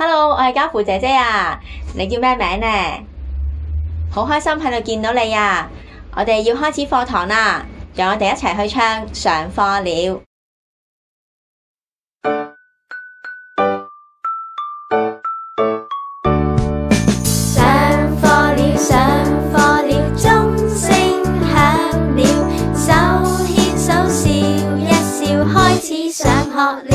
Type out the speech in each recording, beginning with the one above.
Hello， 我係家父姐姐啊，你叫咩名呢？好開心喺度見到你啊！我哋要開始課堂啦，讓我哋一齊去唱上課了。 上課了，上課了，鐘聲響了，手牽手笑一笑，開始上學了。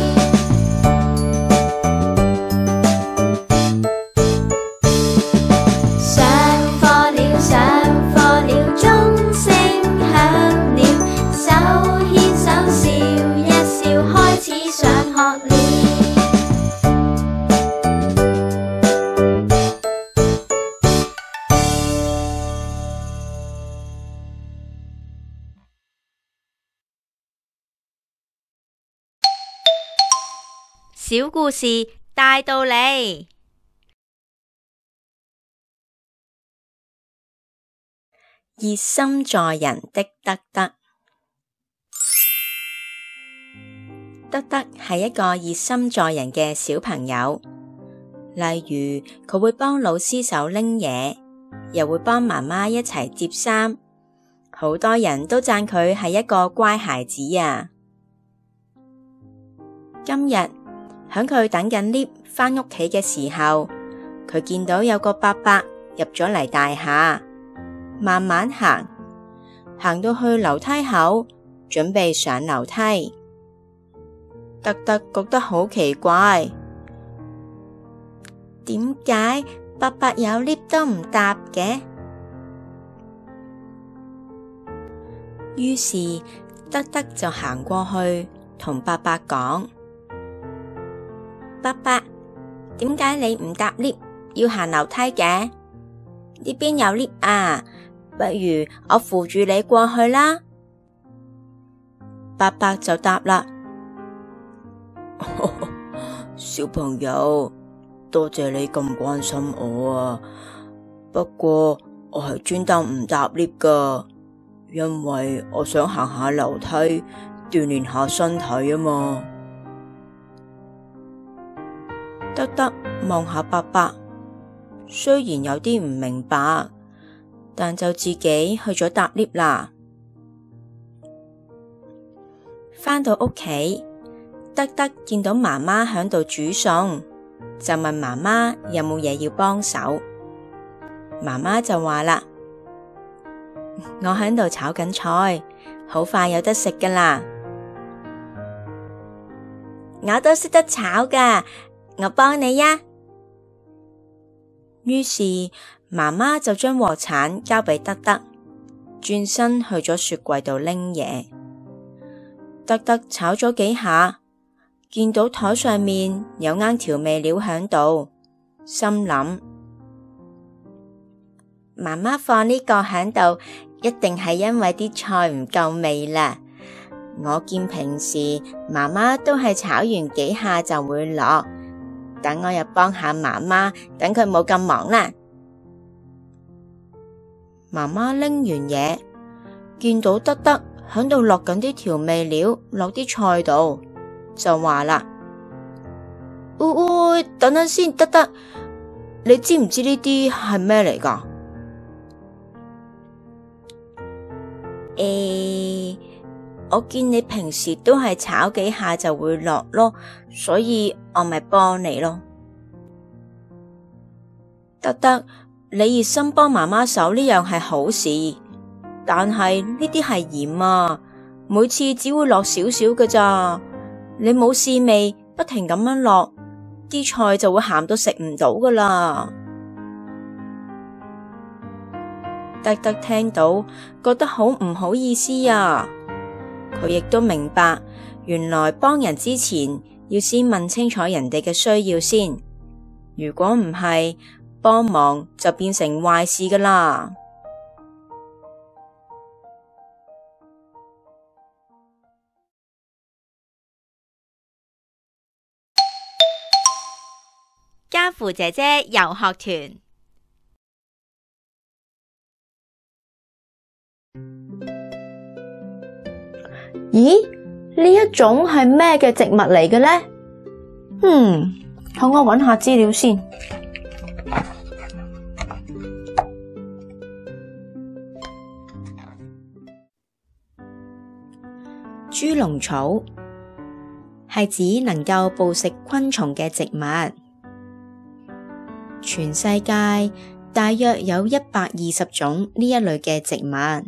小故事大道理， 熱心助人的德德。德德係一個熱心助人嘅小朋友，例如佢會幫老師手拎嘢，又會幫媽媽一齊摺衫，好多人都讚佢係一個乖孩子啊。今日響佢等緊 lift 返屋企嘅時候，佢見到有個伯伯入咗嚟大廈，慢慢行，行到去樓梯口，準備上樓梯。德德覺得好奇怪，點解伯伯有 lift 都唔搭嘅？於是德德就行過去同伯伯講：伯伯，點解你唔搭 lift，要行樓梯嘅？呢邊有 lift 啊，不如我扶住你過去啦。伯伯就答啦：小朋友，多謝你咁關心我啊，不過我係專登唔搭 lift 㗎，因為我想行下樓梯，鍛煉下身體啊嘛。德德望下伯伯，雖然有啲唔明白，但就自己去咗搭 lift 啦。返到屋企，德德見到媽媽響度煮餸，就問媽媽有冇嘢要幫手。媽媽就話啦：我響度炒緊菜，好快有得食噶啦。我都識得炒噶，我幫你呀。於是媽媽就將鑊鏟交俾德德，轉身去咗雪櫃度拎嘢。德德炒咗幾下，見到台上面有啱調味料響度，心諗：媽媽放呢個響度，一定係因為啲菜唔夠味啦。我見平時媽媽都係炒完幾下就會落，等我又幫下媽媽，等佢冇咁忙啦。媽媽拎完嘢，見到德德響度落緊啲調味料落啲菜度，就話啦：等等先，德德，你知唔知呢啲係咩嚟㗎？我見你平時都係炒幾下就會落咯，所以我咪幫你咯。德德，你熱心幫媽媽手呢樣係好事，但係呢啲係鹽啊，每次只會落少少㗎咋，你冇試味，不停咁樣落，啲菜就會鹹到食唔到㗎啦。德德聽到覺得好唔好意思啊，佢亦都明白，原來幫人之前要先問清楚人哋嘅需要先，如果唔係，幫忙就變成壞事㗎啦。 家父姐姐遊學團。 咦？呢一種係咩嘅植物嚟嘅呢？ 好，我揾下資料先。豬籠草係指能夠捕食昆蟲嘅植物，全世界大約有120種呢一類嘅植物，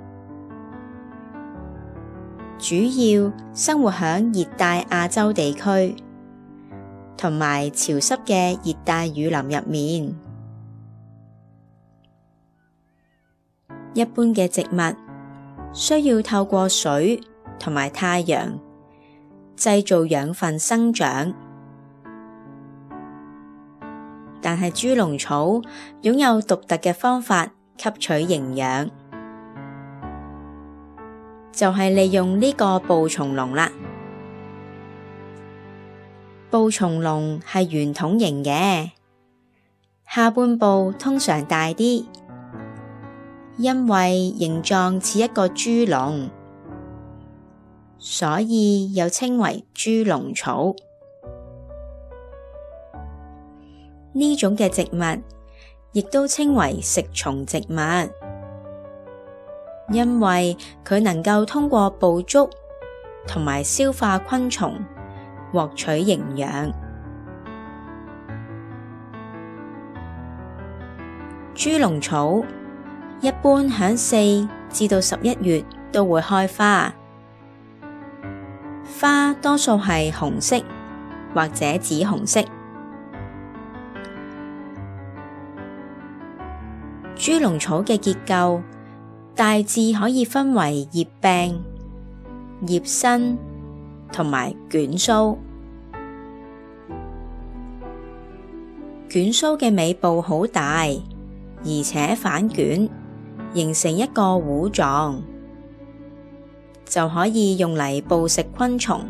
主要生活響熱帶亞洲地區同埋潮濕嘅熱帶雨林入面。一般嘅植物需要透過水同埋太陽製造養分生長，但係豬籠草擁有獨特嘅方法吸取營養，就係利用呢個捕蟲籠啦。捕蟲籠係圓筒形嘅，下半部通常大啲，因為形狀似一個豬籠，所以又稱為豬籠草。呢種嘅植物亦都稱為食蟲植物，因為佢能夠通過捕捉同埋消化昆蟲獲取營養。豬籠草一般響4至到11月都會開花，花多數係紅色或者紫紅色。豬籠草嘅結構大致可以分為葉柄、葉身同埋捲鬚。捲鬚嘅尾部好大，而且反捲，形成一個糊狀，就可以用嚟捕食昆蟲。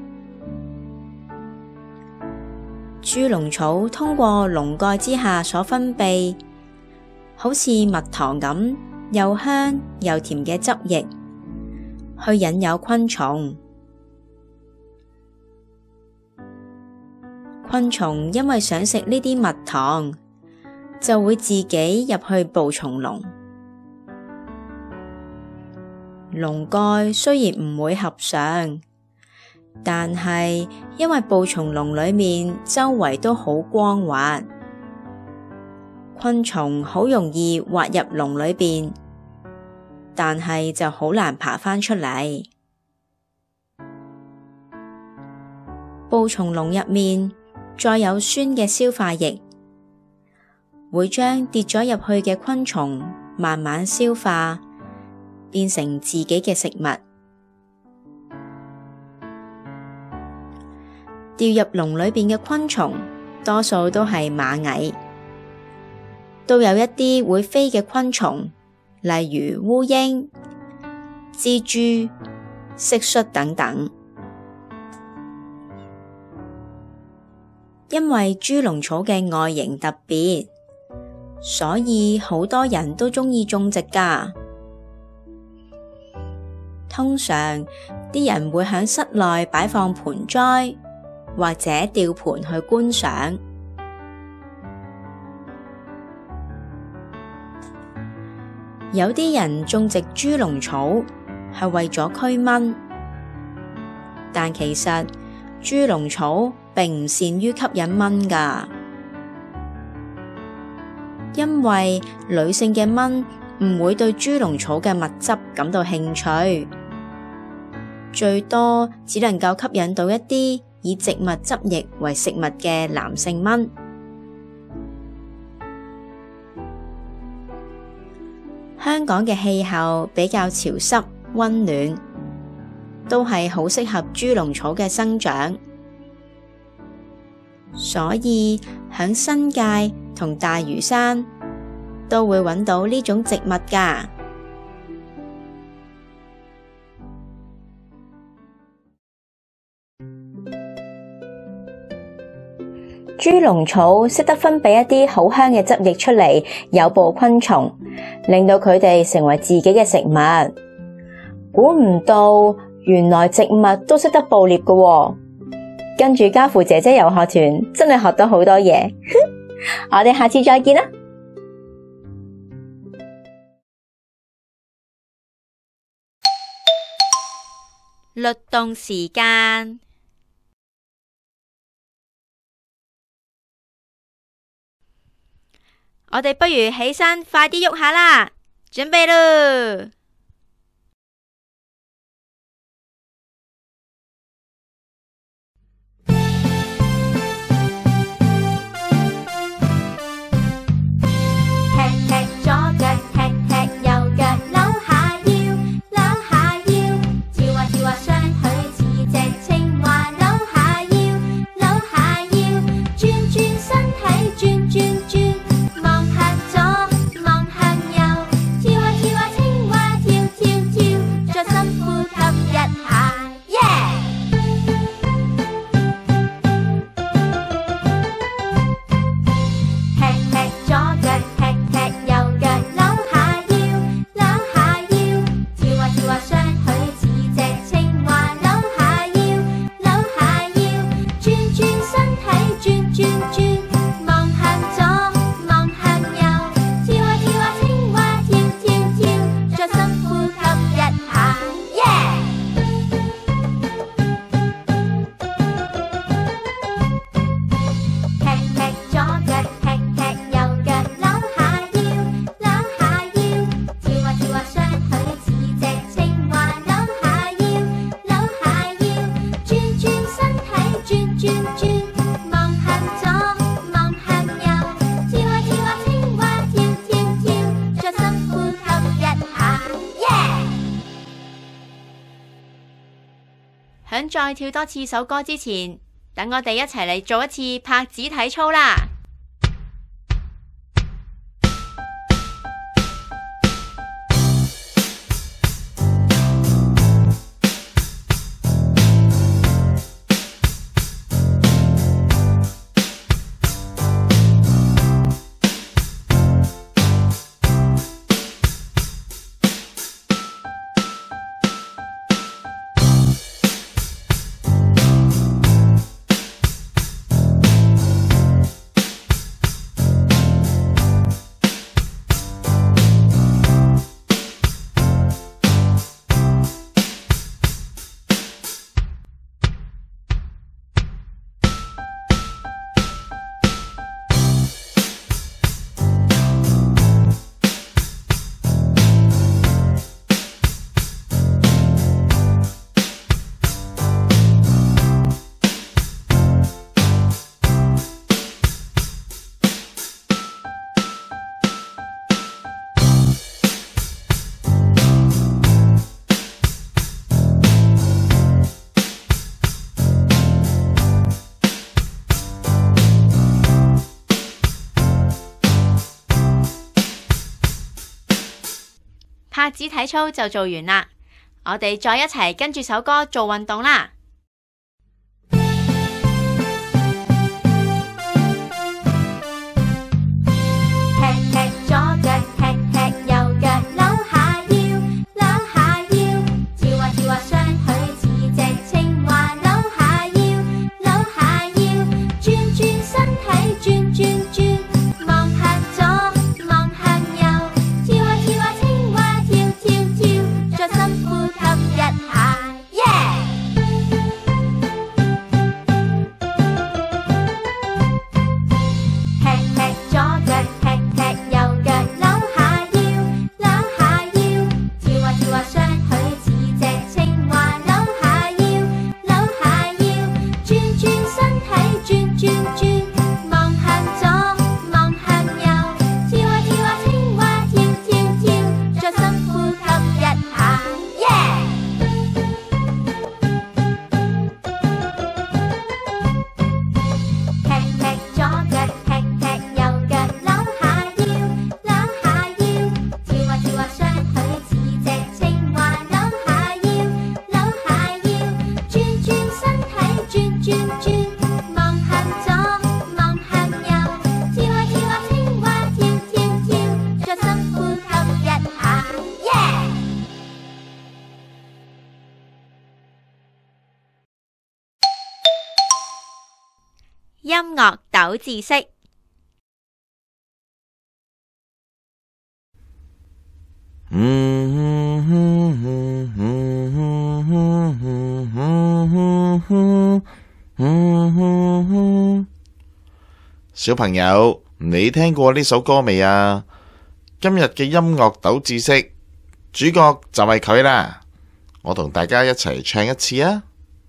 豬籠草通過籠蓋之下所分泌，好似蜜糖咁又香又甜嘅汁液，去引誘昆蟲。昆蟲因為想食呢啲蜜糖，就會自己入去捕蟲籠。籠蓋雖然唔會合上，但係因為捕蟲籠裏面周圍都好光滑，昆蟲好容易滑入籠裏邊，但係就好難爬返出嚟。捕蟲籠入面再有酸嘅消化液，會將跌咗入去嘅昆蟲慢慢消化，變成自己嘅食物。掉入籠裏邊嘅昆蟲多數都係螞蟻，都有一啲會飛嘅昆蟲，例如烏蠅、蜘蛛、蟋蟀等等。因為豬籠草嘅外形特別，所以好多人都鍾意種植㗎。通常啲人會喺室內擺放盆栽，或者吊盆去觀賞。有啲人種植豬籠草係為咗驅蚊，但其實豬籠草並唔善於吸引蚊㗎，因為女性嘅蚊唔會對豬籠草嘅蜜汁感到興趣，最多只能夠吸引到一啲以植物汁液為食物嘅男性蚊。香港嘅氣候比較潮濕溫暖，都係好適合豬籠草嘅生長，所以響新界同大嶼山都會揾到呢種植物㗎。豬籠草識得分泌一啲好香嘅汁液出嚟，誘捕昆蟲，令到佢哋成為自己嘅食物。估唔到原來植物都識得捕獵㗎喎， 跟住家父姐姐遊學團真係學到好多嘢。我哋下次再見啦。 律動時間，我哋不如起身，快啲喐下啦！準備咯！ 踢踢左腳，踢踢右腳，扭下腰，扭下腰，跳啊跳啊雙腿似隻青蛙，扭下腰，扭下腰，轉轉身體，轉轉轉，望向左，望向右，跳啊跳啊青蛙，跳跳跳，再深呼吸一下，耶！踢踢左腳，踢踢右腳，扭下腰，扭下腰，跳啊跳啊雙腿似隻青蛙，扭下腰，扭下腰，轉轉身體，轉轉轉，望向左，望向右，跳啊跳啊青蛙，跳跳跳，再深呼吸一下，耶！踢踢左腳，踢踢右腳，扭下腰，扭下腰，跳啊跳啊雙腿似隻青蛙，扭下腰，扭下腰，轉轉身體，轉轉轉，望向左，望向右，跳啊跳啊青蛙，跳跳跳，再深呼吸一下，耶！ 響再跳多次首歌之前，等我哋一齊嚟做一次拍子體操啦！拍子體操就做完啦，我哋再一齊跟住首歌做運動啦。 踢踢左腳，踢踢右腳，扭下腰，扭下腰，跳啊跳啊雙腿似隻青蛙，扭下腰，扭下腰，轉轉身體，轉轉轉，望向左，望向右，跳啊跳啊青蛙，跳跳跳，再深呼吸一下，耶！ 音樂斗知識。 小朋友，你聽過呢首歌未啊？今日嘅音樂斗知識主角就係佢啦，我同大家一齊唱一次啊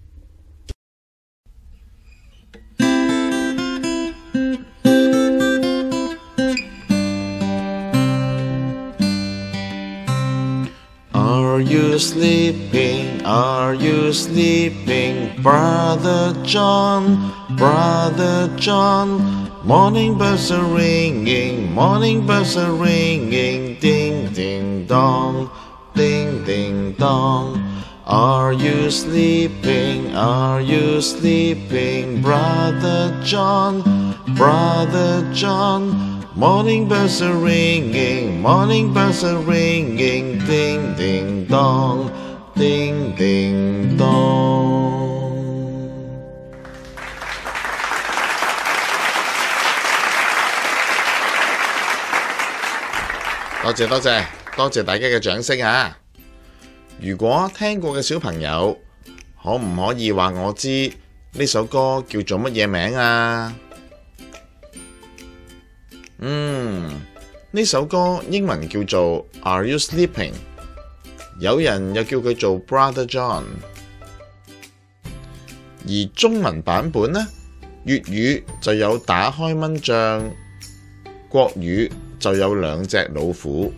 ！Are you sleeping? Are you sleeping? Brother John, Brother John. Morning bells are ringing, morning bells are ringing. Ding, ding, dong, ding, ding, dong. Are you sleeping? Are you sleeping? Brother John, Brother John.Morning bells are ringing, morning bells are ringing, ding ding dong, ding ding dong。 多謝大家嘅掌聲啊！如果聽過嘅小朋友，可唔可以話我知呢首歌叫做乜嘢名啊？呢首歌英文叫做 Are You Sleeping？ 有人又叫佢做 Brother John。 而中文版本呢，粵語就有打開蚊帳，國語就有兩隻老虎。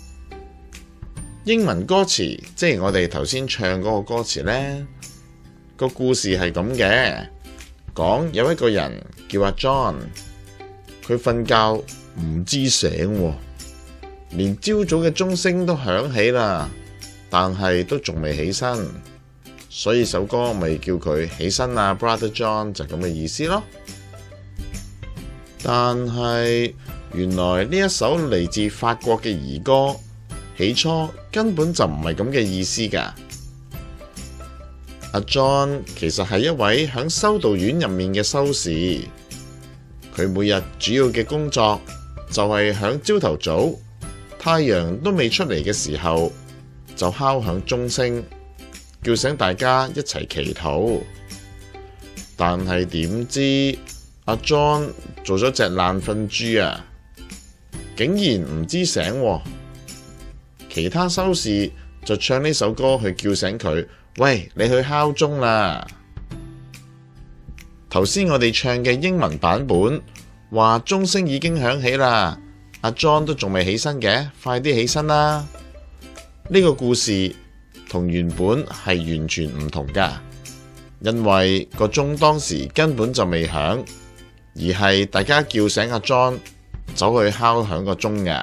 英文歌詞即係我哋頭先唱嗰個歌詞呢，個故事係咁嘅，講有一個人叫阿 John， 佢瞓覺唔知醒，連朝早嘅鐘聲都響起啦，但係都仲未起身，所以首歌咪叫佢起身啊 Brother John， 就咁嘅意思咯。但係原來呢一首嚟自法國嘅兒歌，起初根本就唔係咁嘅意思㗎。阿 John 其實係一位響修道院入面嘅修士，佢每日主要嘅工作就係響朝頭早太陽都未出嚟嘅時候，就敲響鐘聲，叫醒大家一齊祈禱。但係點知阿 John 做咗隻爛瞓豬啊，竟然唔知醒喎。其他修士就唱呢首歌去叫醒佢，喂，你去敲鐘啦。頭先我哋唱嘅英文版本話鐘聲已經響起啦，阿 John 都仲未起身嘅，快啲起身啦。呢個故事同原本係完全唔同㗎，因為個鐘當時根本就未響，而係大家叫醒阿 John 走去敲響個鐘㗎。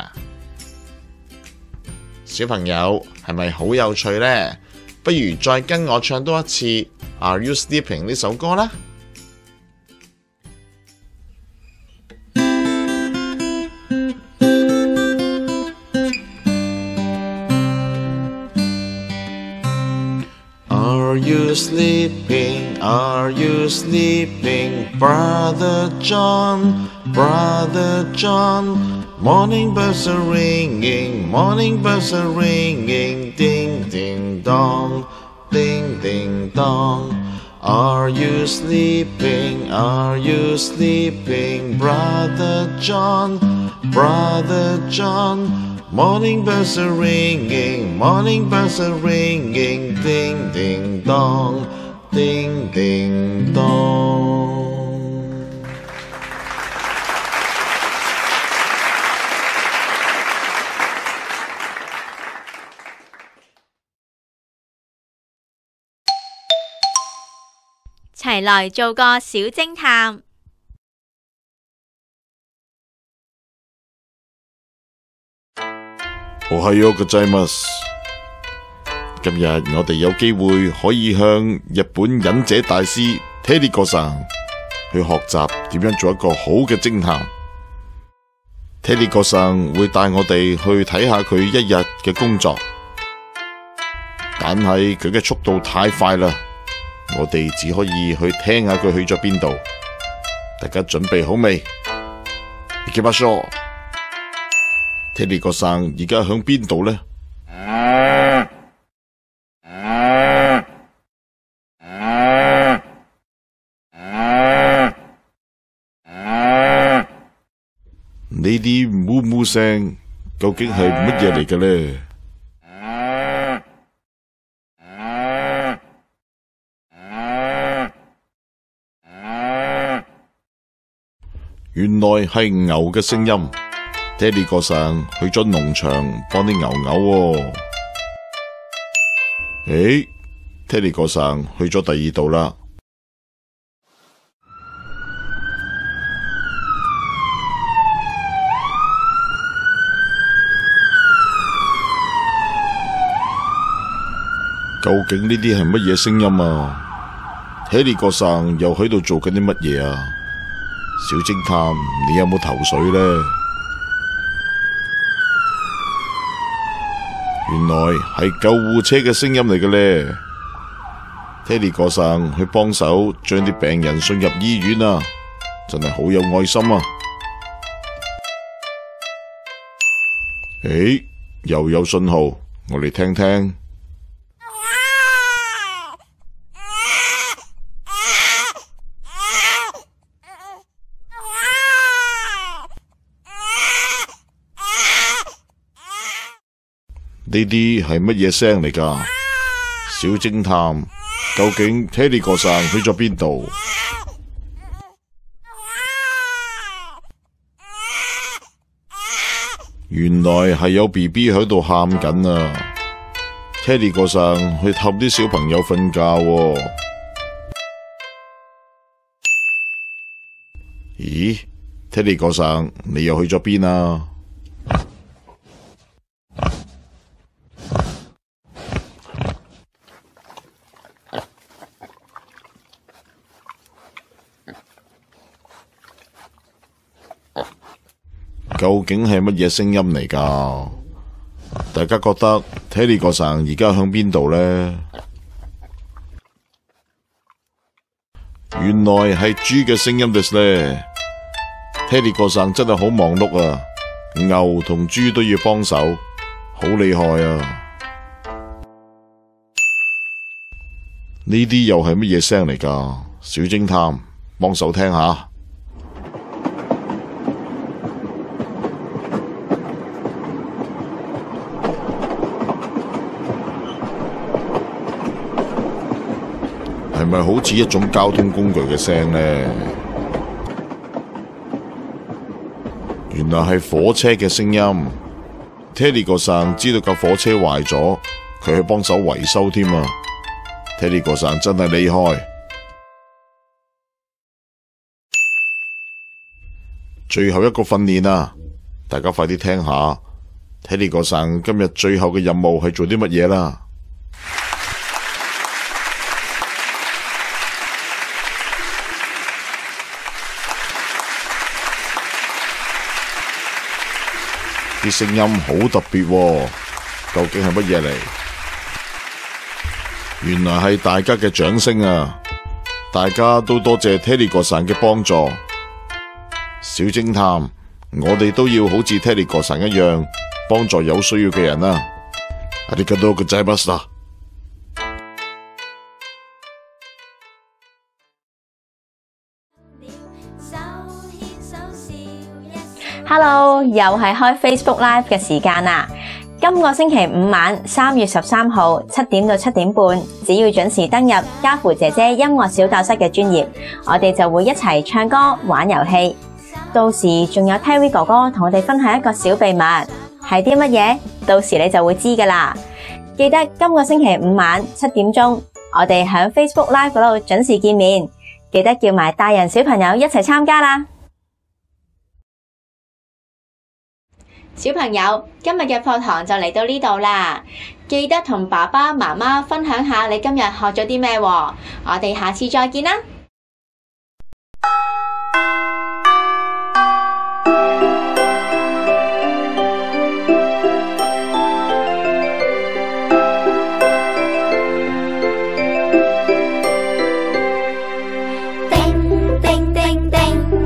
小朋友係咪好有趣呢？不如再跟我唱多一次 Are You Sleeping 呢首歌啦。Are you sleeping? Are you sleeping? Brother John, Brother John.Morning bells are ringing, morning bells are ringing, ding ding dong, ding ding dong. Are you sleeping? Are you sleeping? Brother John, Brother John.Morning bells are ringing, morning bells are ringing, ding ding dong, ding ding dong. 齊來做個小偵探。 おはようございます。今日我哋有機會可以向日本忍者大師 Teddy 哥桑去學習點樣做一個好嘅偵探。Teddy 哥桑會帶我哋去睇下佢一日嘅工作，但係佢嘅速度太快啦，我哋只可以去聽下佢去咗邊度。 大家準備好未？行きましょう。Teddy個生而家響邊度呢？呢啲嗚嗚聲究竟係乜嘢嚟嘅呢？原來係牛嘅聲音。Teddy個生去咗農場幫啲牛喎。Teddy個生去咗第二度啦。究竟呢啲係乜嘢聲音啊？ Teddy 個生又喺度做緊啲乜嘢啊？小偵探，你有冇頭緒呢？原來係救護車嘅聲音嚟嘅呢。Teddy 個生去幫手將啲病人送入醫院啊，真係好有愛心啊！又有信號，我哋聽聽。呢啲係乜嘢聲嚟㗎？小偵探，究竟 Teddy 個生去咗邊度？原來係有 BB 喺度喊緊啊 ！Teddy 個生去氹啲小朋友瞓覺喎。咦 ？Teddy 個生，你又去咗邊啊？究竟係乜嘢聲音嚟㗎？大家覺得 Teddy 個生而家響邊度呢？原來係豬嘅聲音です呢。Teddy 個生真係好忙碌啊，牛同豬都要幫手，好厲害啊！呢啲又係乜嘢聲嚟㗎？小偵探，幫手聽下。係咪好似一種交通工具嘅聲呢？原來係火車嘅聲音。Teddy 個生知道架火車壞咗，佢去幫手維修添啊！ Teddy 個生真係厲害。最後一個訓練啊，大家快啲聽下 Teddy 個生今日最後嘅任務係做啲乜嘢啦？啲聲音好特別喎，究竟係乜嘢嚟？原來係大家嘅掌聲啊！大家都多謝 Teddy 個生嘅幫助。小偵探，我哋都要好似 Teddy 個生一樣，幫助有需要嘅人啊！ありがとうございました。 Hello， 又係開 Facebook Live 嘅時間啦！今個星期五晚3月13號7點到7點半，只要準時登入家父姐姐音樂小教室嘅專頁，我哋就會一齊唱歌玩遊戲。到時仲有 Terry 哥哥同我哋分享一個小秘密，係啲乜嘢？到時你就會知噶啦！記得今個星期五晚7點鐘，我哋喺 Facebook Live 嗰度準時見面，記得叫埋大人小朋友一齊參加啦！小朋友，今日嘅課堂就嚟到呢度啦，記得同爸爸媽媽分享下你今日學咗啲咩喎，我哋下次再見啦。 叮叮叮叮。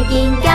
見。